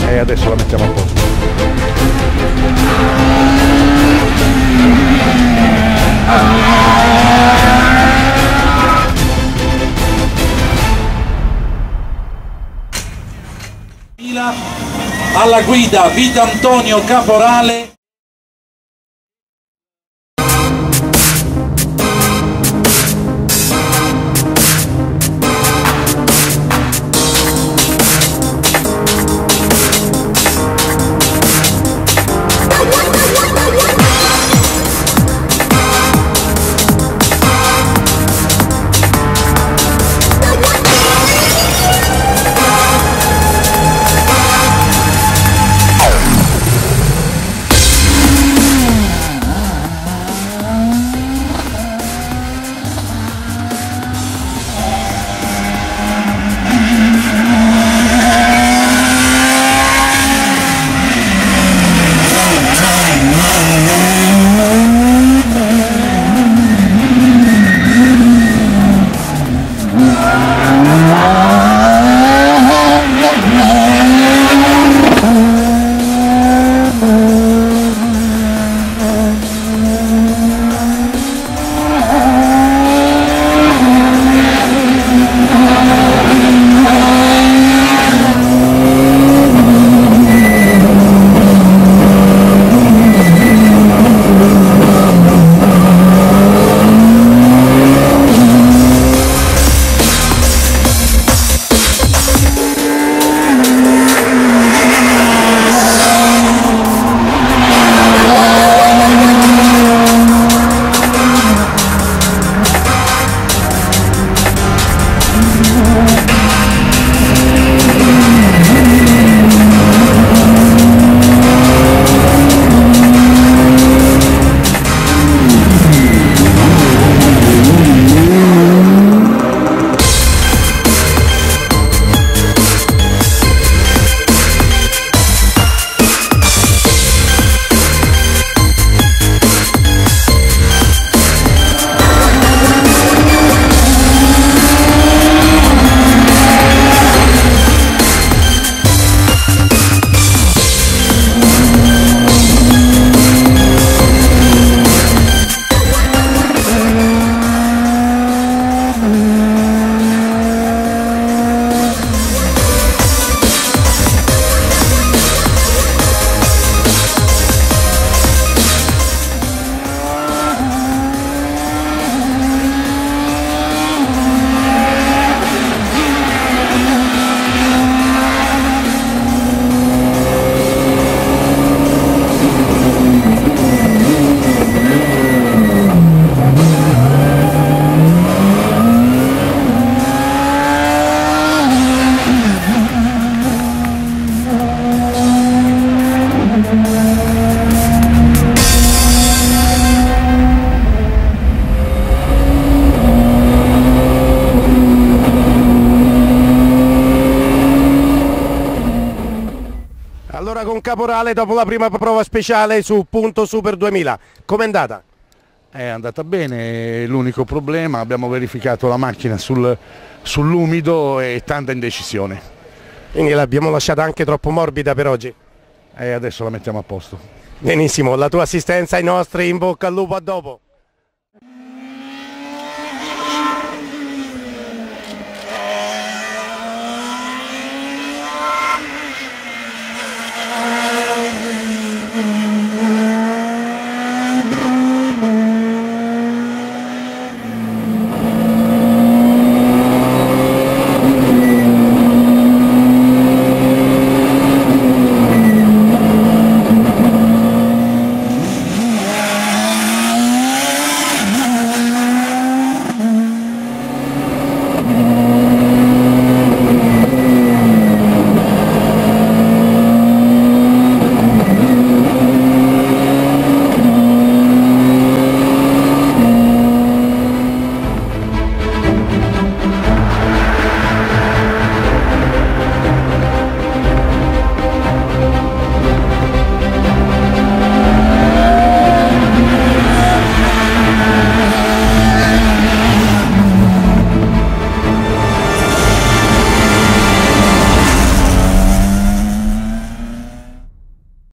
E adesso la mettiamo a posto. Alla guida Vito Antonio Caporale. Allora con Caporale, dopo la prima prova speciale su Punto Super 2000, com'è andata? È andata bene, l'unico problema, abbiamo verificato la macchina sull'umido e tanta indecisione. Quindi l'abbiamo lasciata anche troppo morbida per oggi? E adesso la mettiamo a posto. Benissimo, la tua assistenza ai nostri, in bocca al lupo, a dopo.